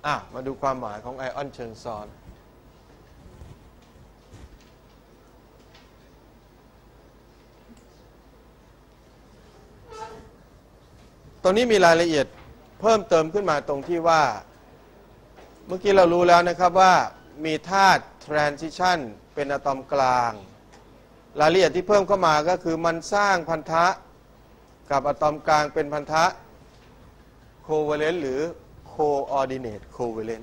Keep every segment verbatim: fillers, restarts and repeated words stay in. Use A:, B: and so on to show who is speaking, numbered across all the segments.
A: อ่ะมาดูความหมายของไอออนเชิงซ้อนตรงนี้มีรายละเอียดเพิ่มเติมขึ้นมาตรงที่ว่าเมื่อกี้เรารู้แล้วนะครับว่ามีธาตุ transition เป็นอะตอมกลางรายละเอียดที่เพิ่มเข้ามาก็คือมันสร้างพันธะกับอะตอมกลางเป็นพันธะ covalent หรือ coordinate covalent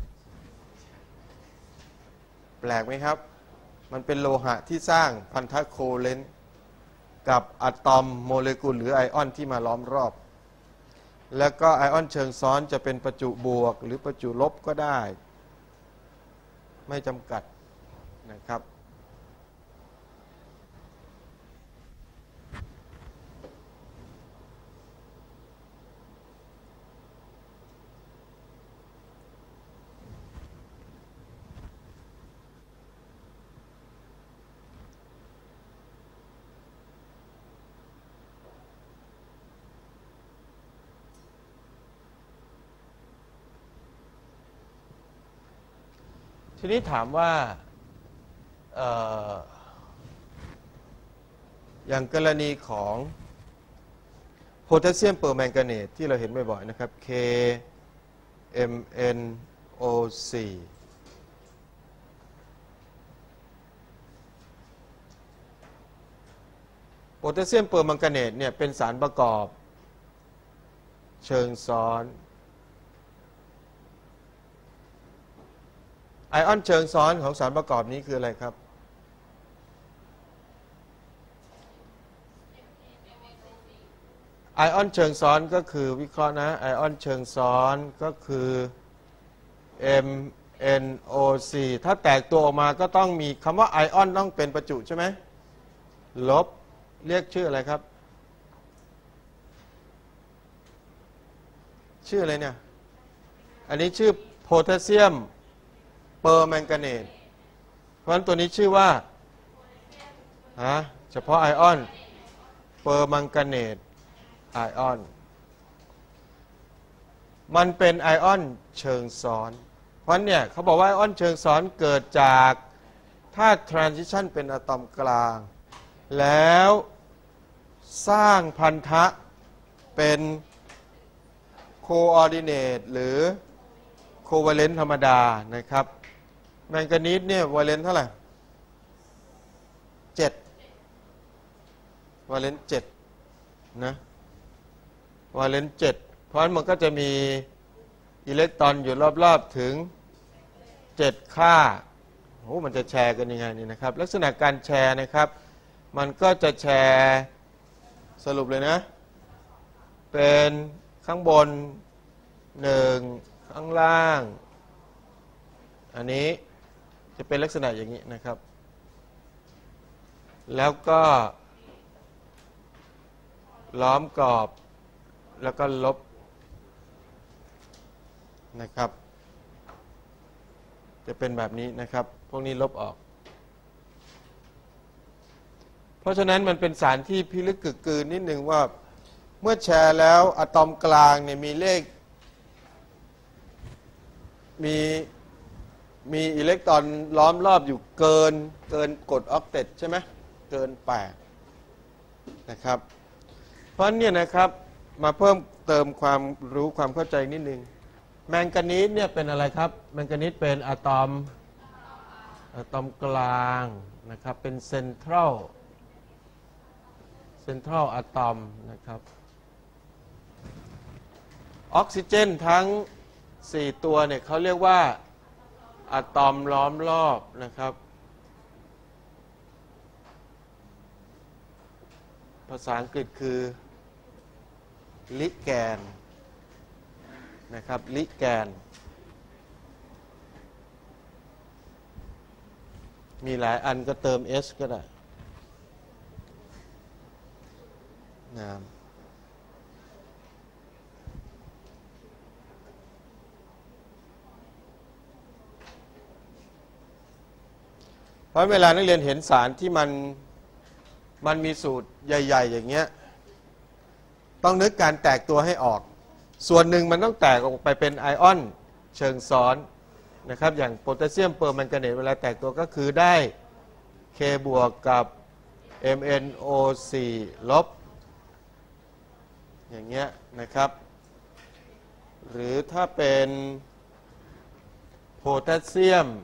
A: แปลกไหมครับมันเป็นโลหะที่สร้างพันธะ covalent กับอะตอมโมเลกุลหรือไอออนที่มาล้อมรอบแล้วก็ไอออนเชิงซ้อนจะเป็นประจุบวกหรือประจุลบก็ได้ไม่จำกัดนะครับทีนี้ถามว่า เอ่อ อย่างกรณีของโพแทสเซียมเปอร์แมงกาเนตที่เราเห็นบ่อยๆนะครับ เค เอ็ม เอ็น โอ โฟร์ โพแทสเซียมเปอร์แมงกาเนตเนี่ยเป็นสารประกอบเชิงซ้อนไอออนเชิงซ้อนของสารประกอบนี้คืออะไรครับไอออนเชิงซ้อนก็คือวิเคราะห์นะไอออนเชิงซ้อนก็คือ เอ็ม เอ็น โอ โฟร์ ถ้าแตกตัวออกมาก็ต้องมีคำว่าไอออนต้องเป็นประจุใช่ไหมลบเรียกชื่ออะไรครับชื่ออะไรเนี่ยอันนี้ชื่อโพแทสเซียมเปอร์แมงกาเนตเพราะฉะนั้นตัวนี้ชื่อว่าฮะเฉพาะไอออนเปอร์แมงกาเนตไอออนมันเป็นไอออนเชิงซ้อนเพราะเนี่ยเขาบอกว่าไอออนเชิงซ้อนเกิดจากธาตุ transition เป็นอะตอมกลางแล้วสร้างพันธะเป็น coordinate หรือ covalent ธรรมดานะครับแมงกานีสเนี่ยวาเลนเท่าไหร่เจ็ดวาเลนเจ็ดนะวาเลนเจ็ดเพราะฉะนั้นมันก็จะมีอิเล็กตรอนอยู่รอบๆถึงเจ็ดค่าโอ้มันจะแชร์กันยังไงนี่นะครับลักษณะการแชร์นะครับมันก็จะแชร์สรุปเลยนะเป็นข้างบนหนึ่งข้างล่างอันนี้จะเป็นลักษณะอย่างนี้นะครับแล้วก็ล้อมกรอบแล้วก็ลบนะครับจะเป็นแบบนี้นะครับพวกนี้ลบออกเพราะฉะนั้นมันเป็นสารที่พิลึกกึกกืนนิดนึงว่าเมื่อแชร์แล้วอะตอมกลางเนี่ยมีเลขมีมีอิเล็กตรอนล้อมรอบอยู่เกินเกินกฎออกเต็ตใช่ไหมเกินแปดนะครับเพราะเนี่ยนะครับมาเพิ่มเติมความรู้ความเข้าใจนิดนึงแมงกานีสเนี่ยเป็นอะไรครับแมงกานีสเป็นอะตอมอะตอมกลางนะครับเป็นเซ็นทรัลเซ็นทรัลอะตอมนะครับออกซิเจนทั้งสี่ตัวเนี่ยเขาเรียกว่าอะตอมล้อมรอบนะครับภาษาอังกฤษคือลิแกนนะครับลิแกนมีหลายอันก็เติม S ก็ได้นะเพราะเวลานักเรียนเห็นสารที่มันมันมีสูตรใหญ่ๆอย่างเงี้ยต้องนึกการแตกตัวให้ออกส่วนหนึ่งมันต้องแตกออกไปเป็นไอออนเชิงซ้อนนะครับอย่างโพแทสเซียมเปอร์แมงกาเนตเวลาแตกตัวก็คือได้ K บวกกับ เอ็ม เอ็น โอ สี่ ลบอย่างเงี้ยนะครับหรือถ้าเป็นโพแทสเซียม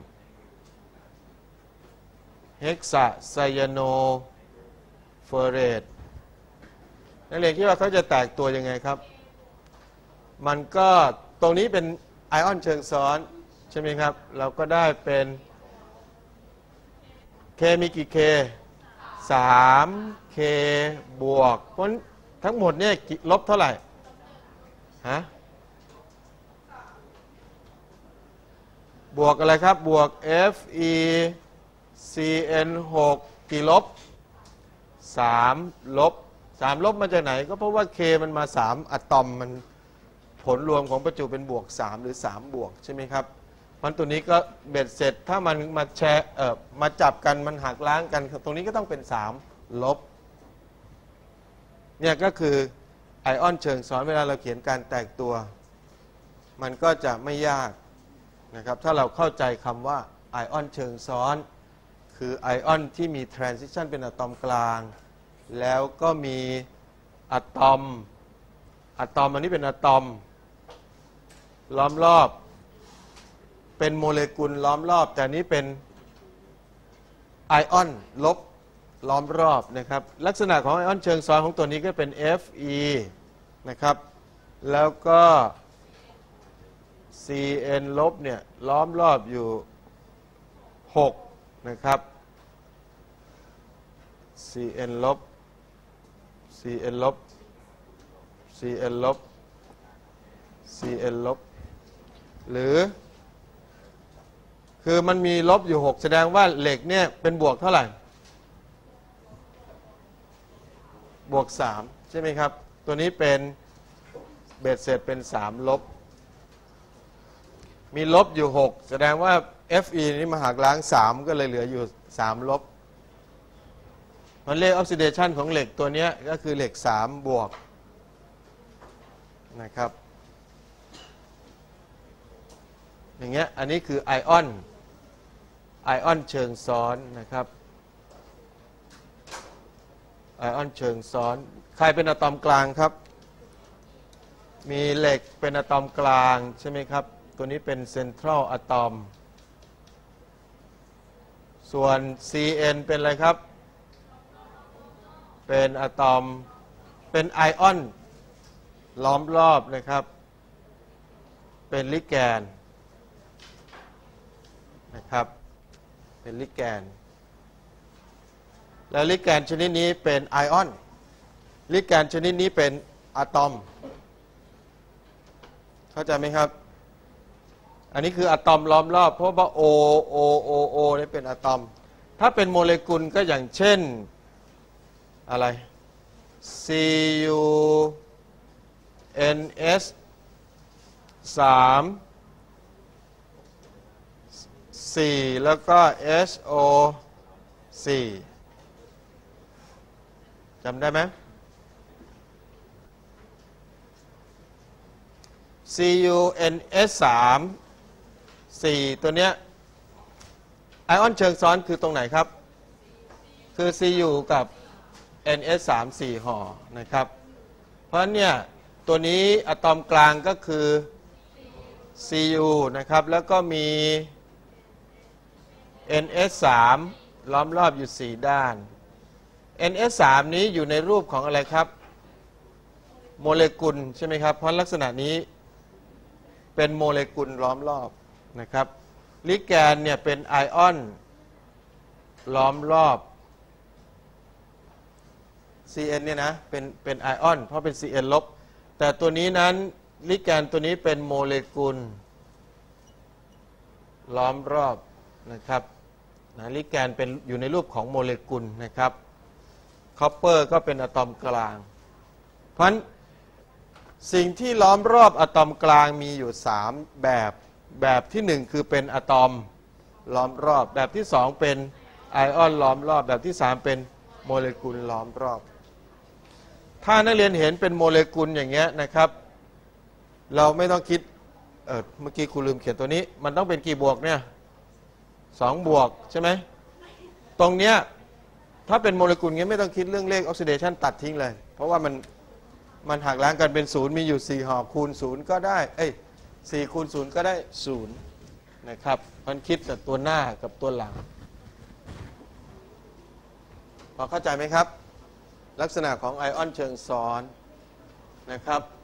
A: เฮกซาไซยาโนเฟอเรตนักเรียนคิดว่าเขาจะแตกตัวยังไงครับมันก็ตรงนี้เป็นไอออนเชิงซ้อนใช่ไหมครับเราก็ได้เป็น K มีกี่ K สาม K บวกเพราะทั้งหมดเนี่ยลบเท่าไหร่ฮะบวกอะไรครับบวก F E C N หก กี่ลบสามลบสามลบมาจากไหนก็เพราะว่า K มันมาสามอะตอมมันผลรวมของประจุเป็นบวกสามหรือสามบวกใช่ไหมครับมันตัวนี้ก็เบ็ดเสร็จถ้ามันมาแชร์เอ่อมาจับกันมันหักล้างกันตรงนี้ก็ต้องเป็นสามลบเนี่ยก็คือไอออนเชิงซ้อนเวลาเราเขียนการแตกตัวมันก็จะไม่ยากนะครับถ้าเราเข้าใจคำว่าไอออนเชิงซ้อนคือไอออนที่มีทรานซิชันเป็นอะตอมกลางแล้วก็มีอะตอมอะตอมอันนี้เป็นอะตอมล้อมรอบเป็นโมเลกุลล้อมรอบแต่นี้เป็นไอออนลบล้อมรอบนะครับลักษณะของไอออนเชิงซ้อนของตัวนี้ก็เป็น Fe นะครับแล้วก็ Cn ลบเนี่ยล้อมรอบอยู่หกนะครับ Cn ลบ Cn ลบ Cn ลบ Cn ลบหรือคือมันมีลบอยู่หกแสดงว่าเหล็กเนี่ยเป็นบวกเท่าไหร่บวกสามใช่ไหมครับตัวนี้เป็นเบ็ดเสร็จเป็นสามลบมีลบอยู่หกแสดงว่า Fe นี้มาหักล้างสามก็เลยเหลืออยู่สามลบมันเลขออกซิเดชันของเหล็กตัวนี้ก็คือเหล็กสามบวกนะครับอย่างเงี้ยอันนี้คือไอออนไอออนเชิงซ้อนนะครับไอออนเชิงซ้อนใครเป็นอะตอมกลางครับมีเหล็กเป็นอะตอมกลางใช่ไหมครับตัวนี้เป็นเซ็นทรัลอะตอมส่วน Cn เป็นอะไรครับเป็นอะตอมเป็นไอออนล้อมรอบนะครับเป็นลิแกนนะครับเป็นลิแกนแล้วลิแกนชนิดนี้เป็นไอออนลิแกนชนิดนี้เป็นอะตอมเข้าใจไหมครับอันนี้คืออะตอมล้อมรอบเพราะว่า O O O O นี่เป็นอะตอมถ้าเป็นโมเลกุลก็อย่างเช่นอะไร C U N S สามสี่แล้วก็ H O สี่จำได้ไหม C U N S สามสี่ตัวเนี้ยไอออนเชิงซ้อนคือตรงไหนครับคือ C U กับ N S สาม สี่ห่อนะครับเพราะฉะนั้นเนี่ยตัวนี้อะตอมกลางก็คือ ซี ยู นะครับแล้วก็มี เอ็น เอส สาม ล้อมรอบอยู่สี่ด้าน เอ็น เอส สาม นี้อยู่ในรูปของอะไรครับโมเลกุลใช่ไหมครับเพราะลักษณะนี้เป็นโมเลกุลล้อมรอบนะครับลิแกนเนี่ยเป็นไอออนล้อมรอบ Cn เนี่ยนะเป็นเป็นไอออนเพราะเป็น Cn ลบแต่ตัวนี้นั้นลิแกนตัวนี้เป็นโมเลกุลล้อมรอบนะครับนะลิแกนเป็นอยู่ในรูปของโมเลกุลนะครับคอปเปอร์ก็เป็นอะตอมกลางเพราะฉะนั้นสิ่งที่ล้อมรอบอะตอมกลางมีอยู่สามแบบแบบที่หนึ่งคือเป็นอะตอมล้อมรอบแบบที่สองเป็นไอออนล้อมรอบแบบที่สามเป็นโมเลกุลล้อมรอบถ้านักเรียนเห็นเป็นโมเลกุลอย่างเงี้ยนะครับเราไม่ต้องคิดออเมื่อกี้ครูลืมเขียนตัวนี้ มันต้องเป็นกี่บวกเนี่ยสองบวกใช่ไหมตรงเนี้ยถ้าเป็นโมเลกุลเงี้ยไม่ต้องคิดเรื่องเลขออกซิเดชันตัดทิ้งเลยเพราะว่ามันมันหักล้างกันเป็นศูนย์มีอยู่สี่ห่อคูณศูนย์ก็ได้เอ้ยสี่คูณศูนย์ก็ได้ศูนย์นะครับมันคิดแต่ตัวหน้ากับตัวหลังพอเข้าใจไหมครับลักษณะของไอออนเชิงซ้อนนะครับ